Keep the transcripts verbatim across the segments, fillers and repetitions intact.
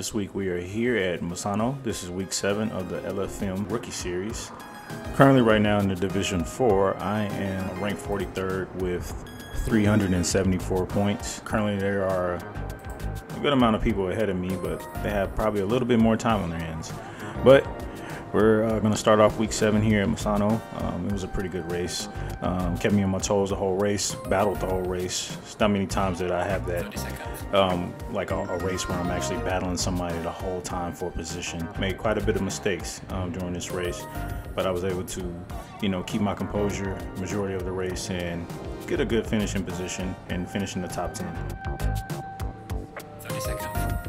This week we are here at Misano. This is week seven of the L F M Rookie Series. Currently right now in the Division four, I am ranked forty-third with three hundred seventy-four points. Currently there are a good amount of people ahead of me, but they have probably a little bit more time on their hands. But we're uh, going to start off week seven here at Misano. Um, it was a pretty good race. Um, kept me on my toes the whole race, battled the whole race. It's not many times that I have that, um, like a, a race where I'm actually battling somebody the whole time for position. Made quite a bit of mistakes um, during this race, but I was able to, you know, keep my composure majority of the race and get a good finishing position and finish in the top ten. thirty seconds.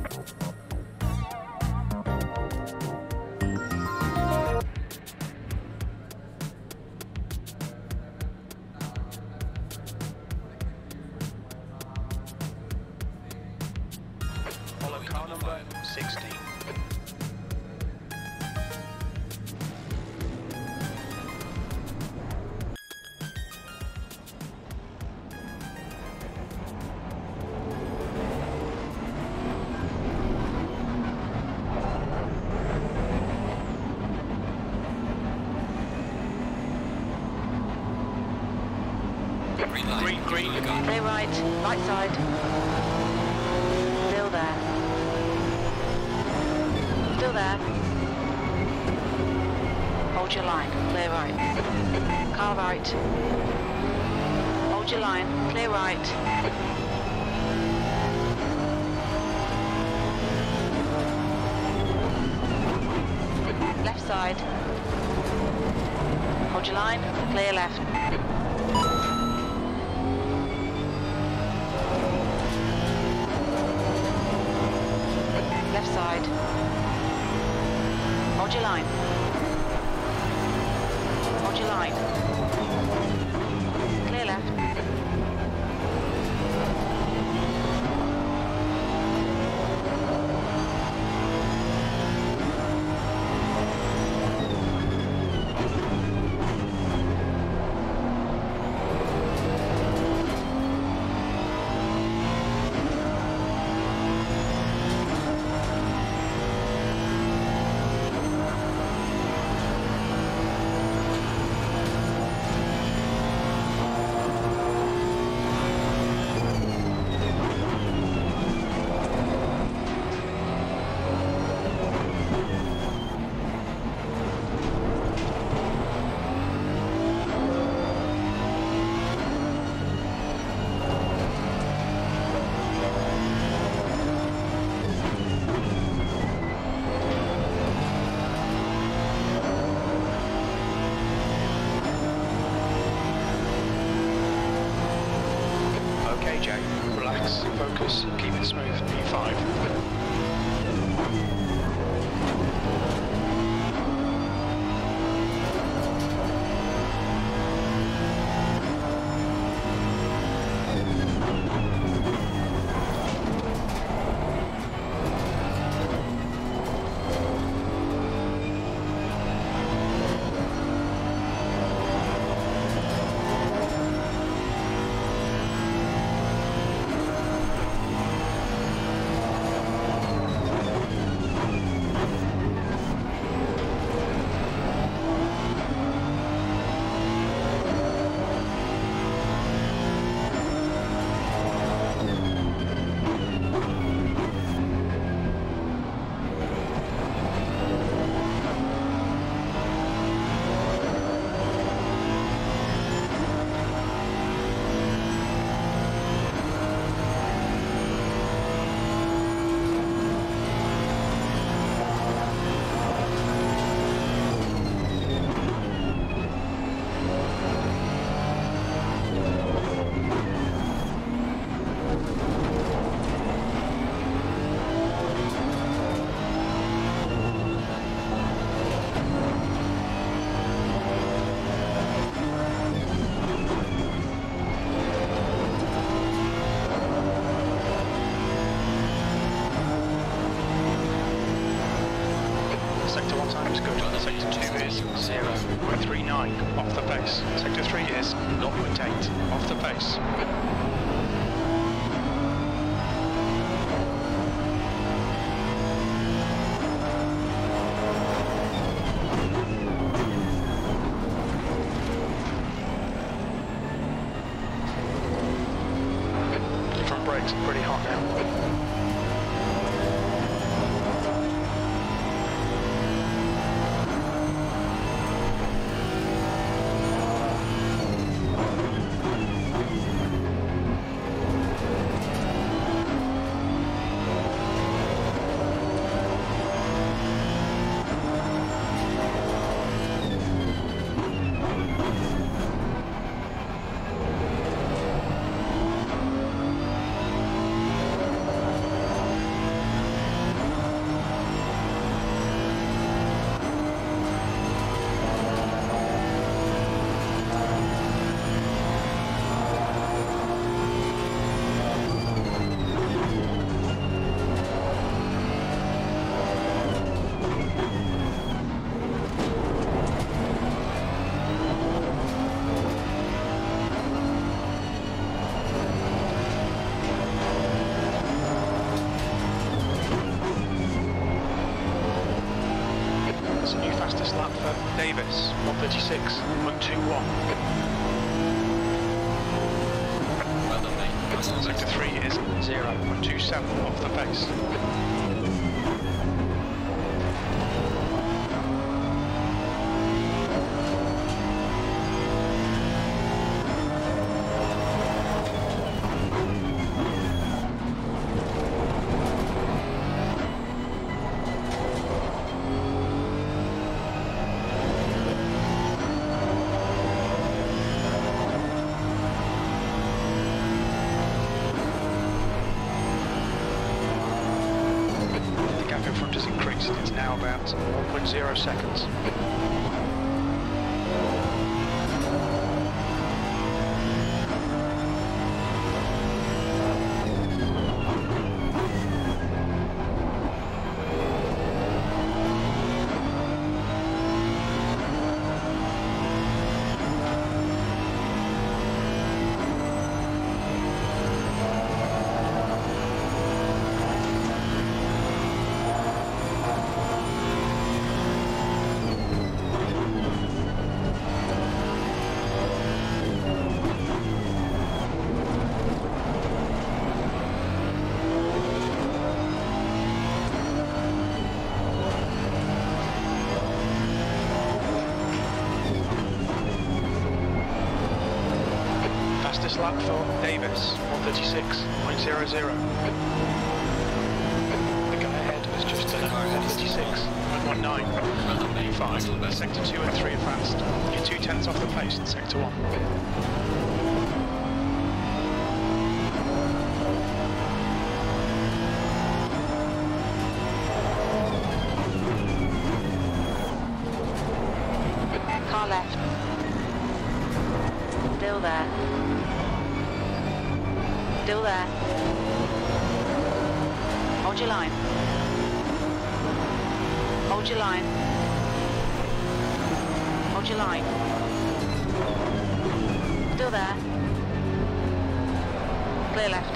Following car number sixteen. Green light. Green, green. Stay right, right side. Still there. Still there. Hold your line, clear right. Car right. Hold your line, clear right. Left side. Hold your line, clear left. Left side. Hold your line. Hold your line. Clear left. Okay, Jay. Relax, focus, keep it smooth. P five. Sector one time is good. Sector two is zero point three nine off the pace. Sector three is zero point eight off the pace. brakes are pretty hot now. Fastest lap for Davis, one thirty-six point two one. Well done, mate. Nice one. Sector three is zero point two seven off the pace. It's now about one point zero seconds. Fastest lap for Davis, one thirty-six point zero zero. The guy ahead has just done one thirty-six point one nine. Well done, mate. Five. Still best. Sector two and three are fast. You're two tenths off the pace in sector one. Car left. Still there. Still there. Hold your line. Hold your line. Hold your line. Still there. Clear left.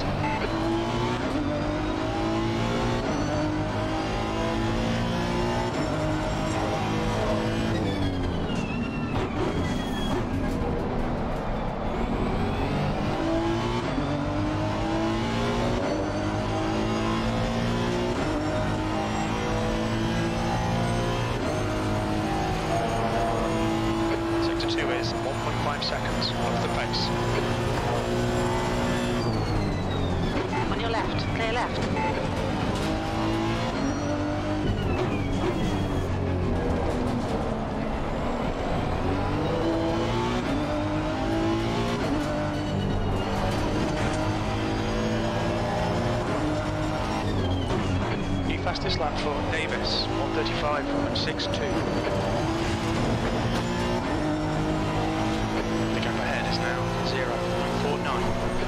one point five seconds off the pace. On your left, clear left. New fastest lap for Davis, one thirty-five point six two. The gap ahead is now zero point four nine.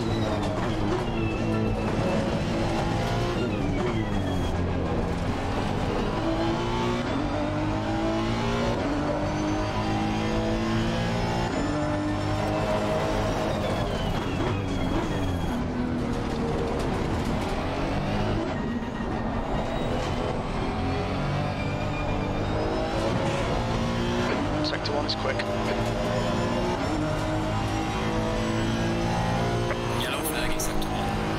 Sector one is quick. Yellow flag in sector one.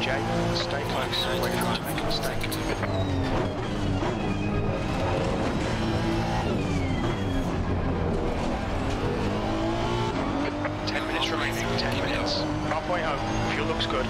Jay. Stay close. We're going to have to make a mistake. Ten minutes remaining. Ten minutes. Halfway home. Fuel looks good.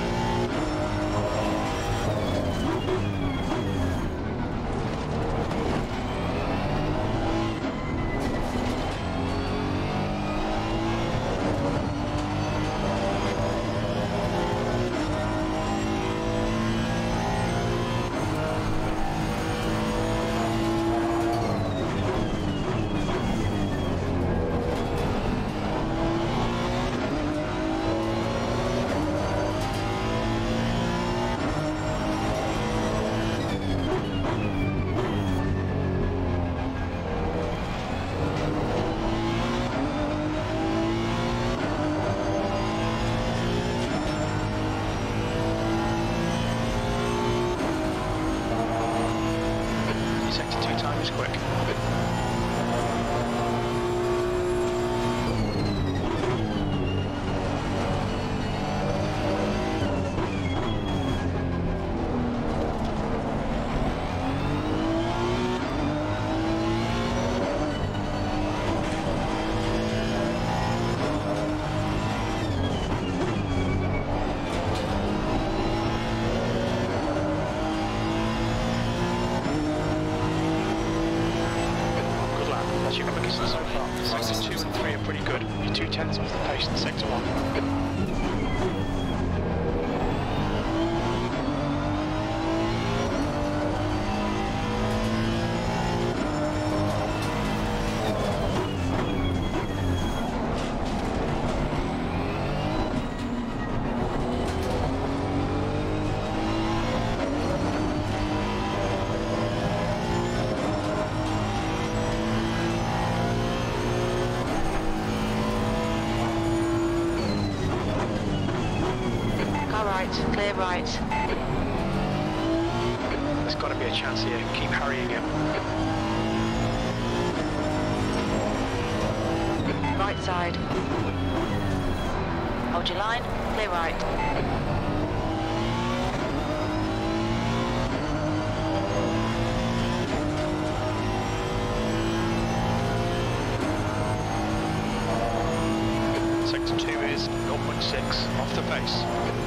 Sector two time is quick. That's your quickest so far. Sector two and three are pretty good. You're two tenths off the pace in sector one. Right, clear right. There's got to be a chance here. Keep harrying him. Right side. Hold your line, clear right. Sector two is zero point six off the pace.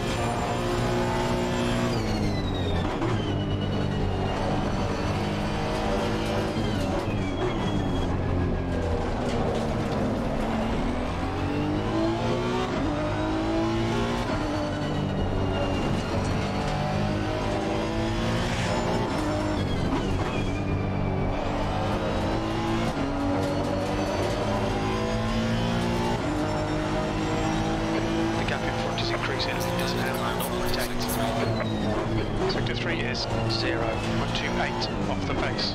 Increasing. It's now zero point eight. Sector three is zero point two eight off the pace.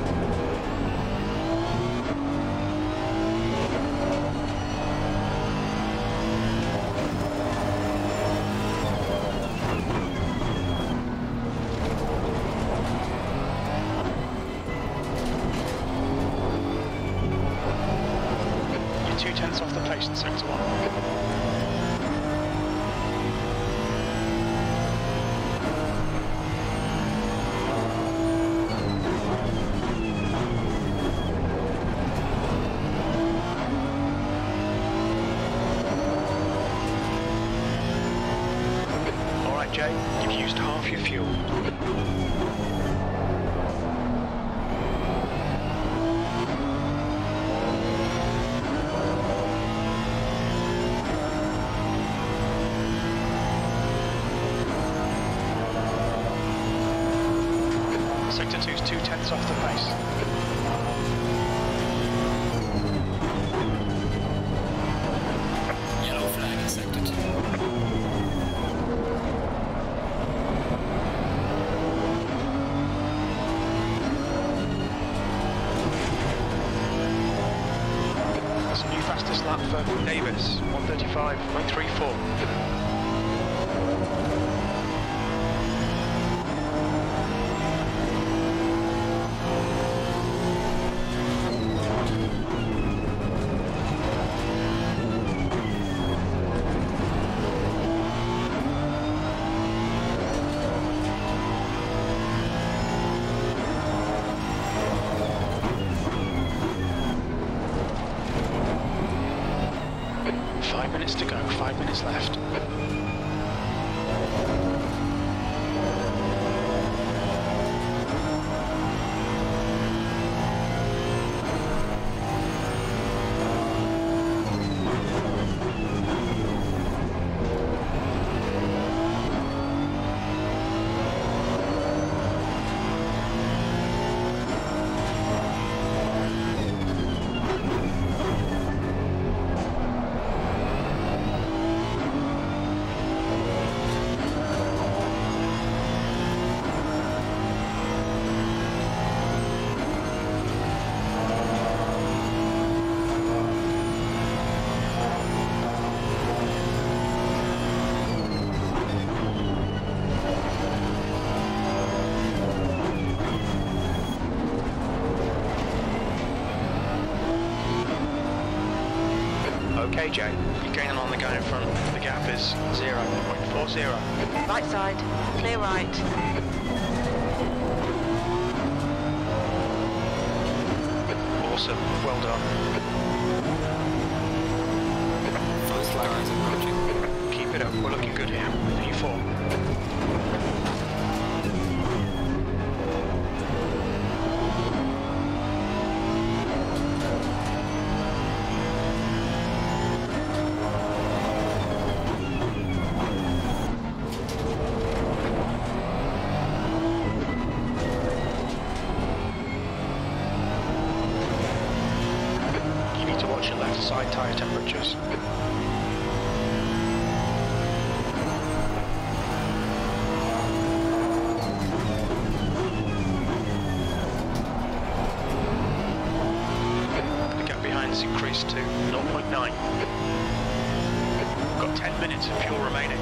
You're two tenths off the pace in sector one. Jay, you've used half your fuel. Sector two's two tenths off the pace. Yellow flag in sector two. Fastest lap for Davis, one thirty-five point three four. Five minutes to go, five minutes left. Okay, Jay, you're gaining on the guy in front. The gap is zero point four zero. Right side, clear right. Awesome, well done. First guys approaching. Keep it up, we're looking good here. P four. Watch your left side tyre temperatures. The gap behind has increased to zero point nine. Got ten minutes of fuel remaining.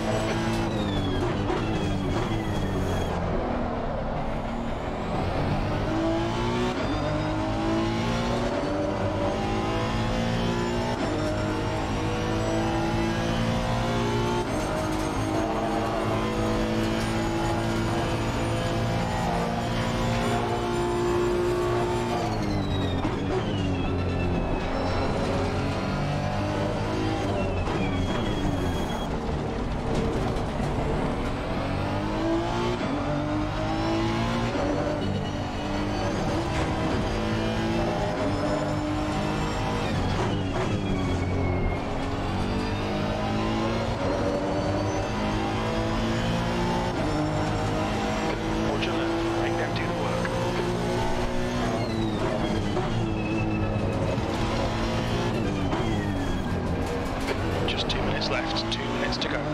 Left, two minutes to go.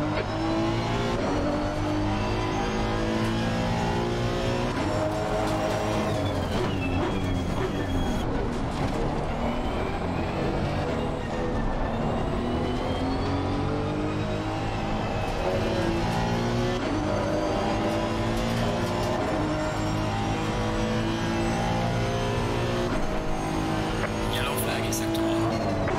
Yellow flag in sector one.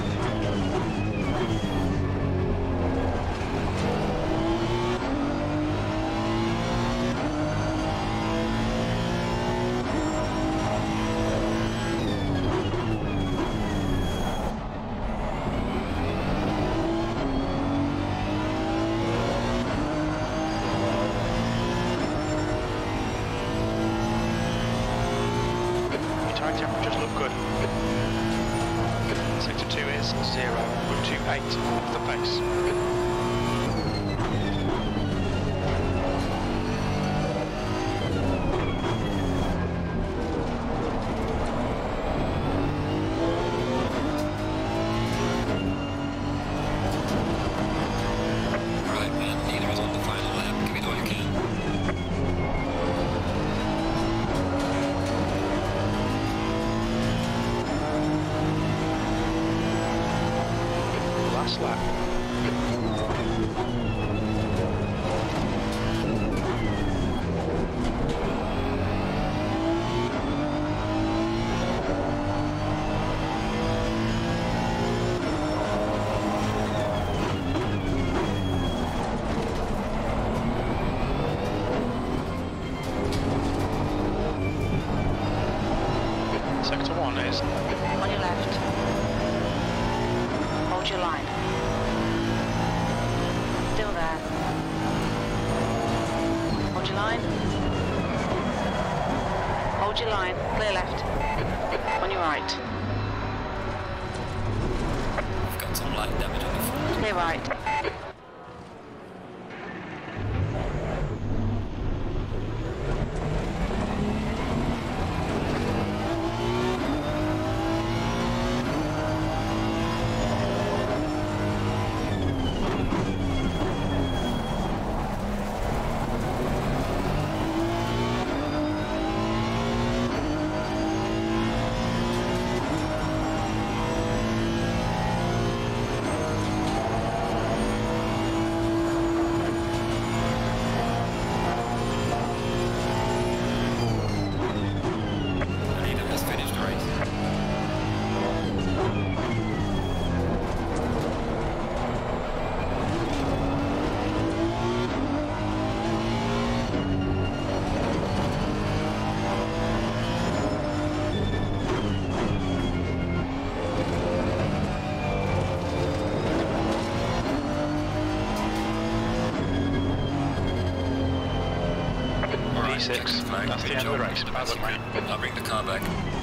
Temperatures look good. Sector two is zero point two eight off the pace. Right, man, neither is on the final lap. Give it all you can. Last lap. Sector one is On your left. Hold your line. line. Hold your line. Clear left. On your right. We've got some light damage on the front. Clear right. Leader has finished the race. V six, that's the end of the race. Bad luck, mate. I'll bring the car back.